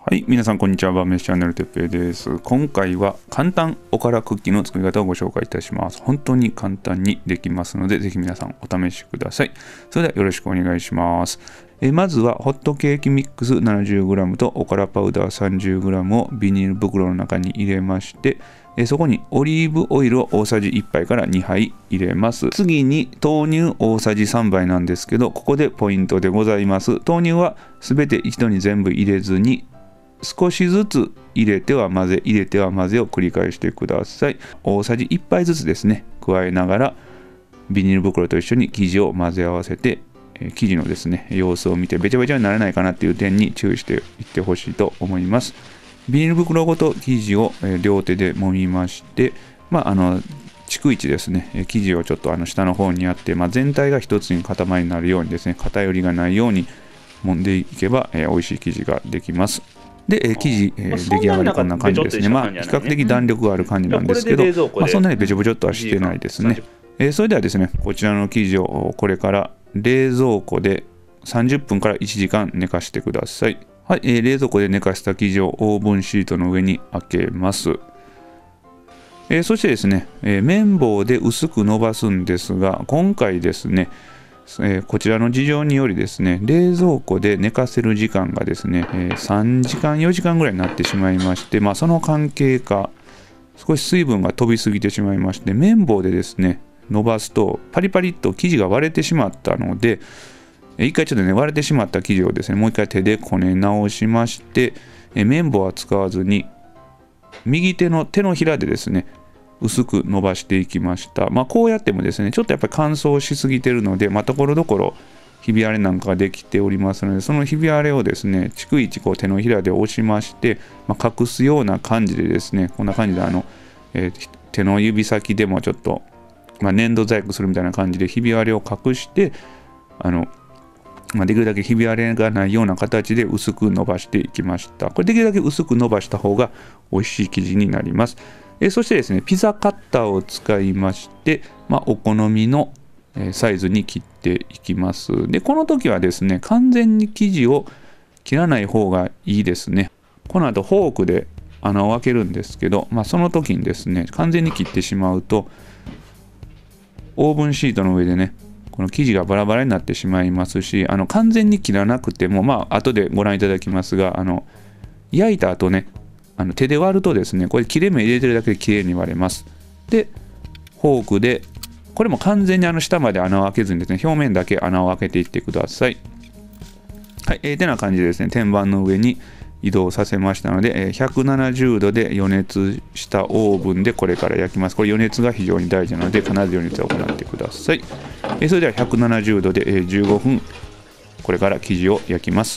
はい、皆さんこんにちは。晩飯チャンネルてっぺいです。今回は簡単おからクッキーの作り方をご紹介いたします。本当に簡単にできますので、ぜひ皆さんお試しください。それではよろしくお願いします。まずはホットケーキミックス 70g とおからパウダー 30g をビニール袋の中に入れまして、そこにオリーブオイルを大さじ1杯から2杯入れます。次に豆乳大さじ3杯なんですけど、ここでポイントでございます。豆乳は全て一度に全部入れずに、少しずつ入れては混ぜ入れては混ぜを繰り返してください。大さじ1杯ずつですね加えながらビニール袋と一緒に生地を混ぜ合わせて、生地のですね様子を見てべちゃべちゃにならないかなっていう点に注意していってほしいと思います。ビニール袋ごと生地を両手で揉みまして、逐一ですね生地をちょっと下の方にやって、全体が一つに塊になるようにですね偏りがないように揉んでいけば、美味しい生地ができます。で、生地、出来上がりこんな感じですね。比較的弾力がある感じなんですけど、そんなにべちょべちょっとはしてないですね。それではですね、こちらの生地をこれから冷蔵庫で30分から1時間寝かしてください。はい、冷蔵庫で寝かした生地をオーブンシートの上に開けます。そしてですね、綿棒で薄く伸ばすんですが、今回ですね、こちらの事情によりですね冷蔵庫で寝かせる時間がですね、3時間4時間ぐらいになってしまいまして、その関係か少し水分が飛びすぎてしまいまして、綿棒でですね伸ばすとパリパリっと生地が割れてしまったので、一回ちょっとね割れてしまった生地をですねもう一回手でこね直しまして、綿棒は使わずに右手の手のひらでですね薄く伸ばしていきました。こうやってもですねちょっとやっぱり乾燥しすぎてるので、ところどころひび割れなんかができておりますので、そのひび割れをですね逐一こう手のひらで押しまして、隠すような感じでですねこんな感じで手の指先でもちょっと、粘土細工するみたいな感じでひび割れを隠してできるだけひび割れがないような形で薄く伸ばしていきました。これできるだけ薄く伸ばした方が美味しい生地になります。そしてですねピザカッターを使いまして、お好みのサイズに切っていきます。でこの時はですね完全に生地を切らない方がいいですね。この後フォークで穴を開けるんですけど、その時にですね完全に切ってしまうとオーブンシートの上でねこの生地がバラバラになってしまいますし、完全に切らなくても後でご覧いただきますが焼いた後ね手で割るとですねこれ切れ目入れてるだけできれいに割れます。でフォークでこれも完全に下まで穴を開けずにですね表面だけ穴を開けていってください。はい、てな感じでですね天板の上に移動させましたので170度で予熱したオーブンでこれから焼きます。これ予熱が非常に大事なので必ず予熱を行ってください。それでは170度で15分これから生地を焼きます。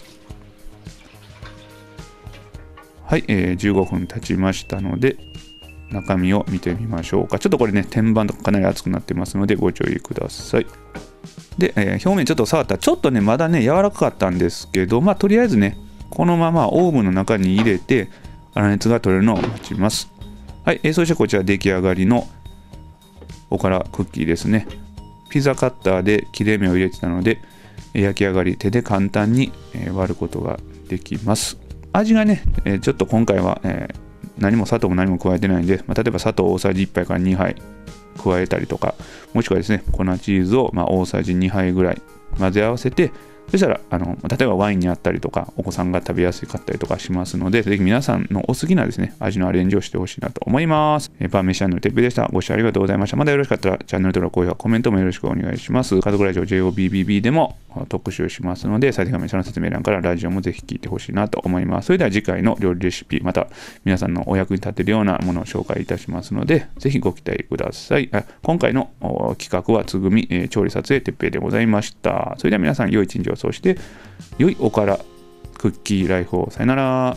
はい、15分経ちましたので中身を見てみましょうか。ちょっとこれね天板とかかなり熱くなってますのでご注意ください。で、表面ちょっと触ったらちょっとねまだね柔らかかったんですけど、とりあえずねこのままオーブンの中に入れて粗熱が取れるのを待ちます。はい、そしてこちら出来上がりのおからクッキーですね。ピザカッターで切れ目を入れてたので焼き上がり手で簡単に割ることができます。味がねちょっと今回は何も砂糖も何も加えてないんで、例えば砂糖大さじ1杯から2杯加えたりとか、もしくはですね粉チーズを大さじ2杯ぐらい混ぜ合わせて、そしたら例えばワインにあったりとかお子さんが食べやすかったりとかしますので、ぜひ皆さんのお好きなですね味のアレンジをしてほしいなと思います。晩飯チャンネルてっぺいでした。ご視聴ありがとうございました。まだよろしかったらチャンネル登録、高評価、コメントもよろしくお願いします。家族ラジオ JOBBB でも特集しますので、最低画面下の説明欄からラジオもぜひ聞いてほしいなと思います。それでは次回の料理レシピ、また皆さんのお役に立てるようなものを紹介いたしますので、ぜひご期待ください。今回の企画はつぐみ、調理撮影てっぺいでございました。それでは皆さん良い一日を過ごして良いおからクッキーライフを。さよなら。はい、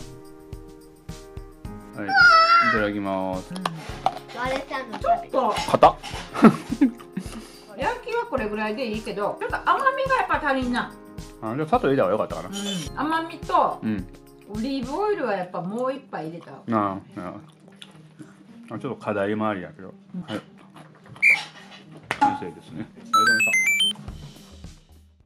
いただきます。 ちょっと硬っ焼きはこれぐらいでいいけど、ちょっと甘みがやっぱ足りんな。 じゃあ砂糖入れた方が良かったかな。 甘みとオリーブオイルはやっぱもう一杯入れた方が。 ちょっと課題もありやけど、はい、先生ですね。ありがとうございました。